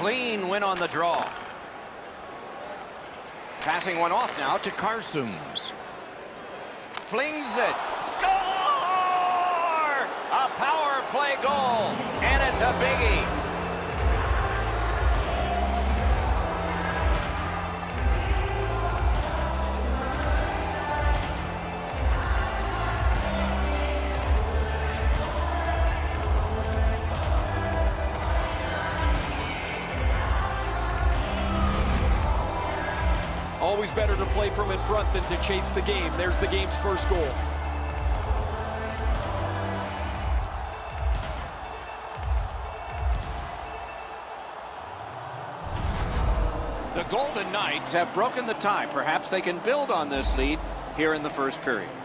clean win on the draw. Passing one off now to Carstens. Flings it. Score! A power play goal. And it's a biggie. Always better to play from in front than to chase the game. There's the game's first goal. The Golden Knights have broken the tie. Perhaps they can build on this lead here in the first period.